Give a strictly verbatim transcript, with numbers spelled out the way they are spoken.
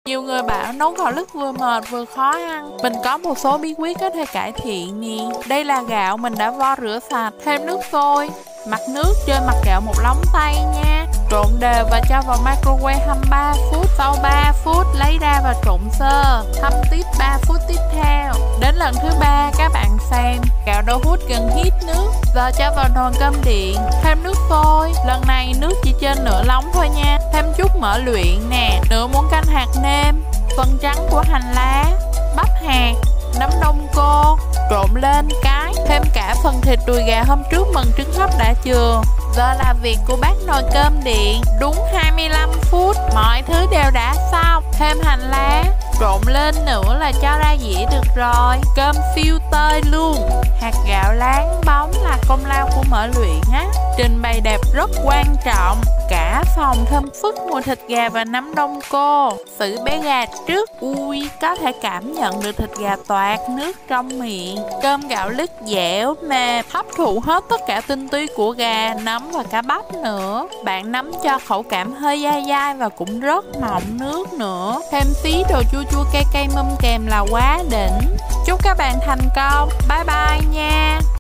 Nhiều người bảo nấu gạo lứt vừa mệt vừa khó ăn. Mình có một số bí quyết có thể cải thiện nè. Đây là gạo mình đã vo rửa sạch. Thêm nước sôi, mặt nước trên mặt gạo một lóng tay nha. Trộn đều và cho vào microwave hai mươi ba phút. Sau ba phút lấy ra và trộn sơ. Hấp tiếp ba phút tiếp theo. Đến lần thứ ba các bạn xem gạo đậu hút gần hít nước. Giờ cho vào nồi cơm điện. Thêm nước sôi. Lần này nước chỉ trên nửa lóng thôi nha. Thêm chút mỡ luyện nè. Nửa muỗng canh hạt nêm. Phần trắng của hành lá, bắp hạt, nấm đông cô. Trộn lên cái. Thêm cả phần thịt đùi gà hôm trước mần trứng hấp đã chừa. Giờ là việc của bát nồi cơm điện. Đúng hai mươi lăm phút. Mọi thứ đều đã xong. Thêm hành lá. Trộn lên nữa là cho ra dĩa được rồi. Cơm siêu tơi luôn. Hạt gạo láng bóng là công lao của mỡ luyện á. Trình bày đẹp rất quan trọng. Cả phòng thơm phức mùi thịt gà và nấm đông cô. Xử bé gà trước. Ui, có thể cảm nhận được thịt gà toạc nước trong miệng. Cơm gạo lứt dẻo mềm, hấp thụ hết tất cả tinh túy của gà, nấm và cá bắp nữa. Bạn nấm cho khẩu cảm hơi dai dai và cũng rất mọng nước nữa. Thêm tí đồ chua chua cay cay mâm kèm là quá đỉnh. Chúc các bạn thành công. Bye bye nha.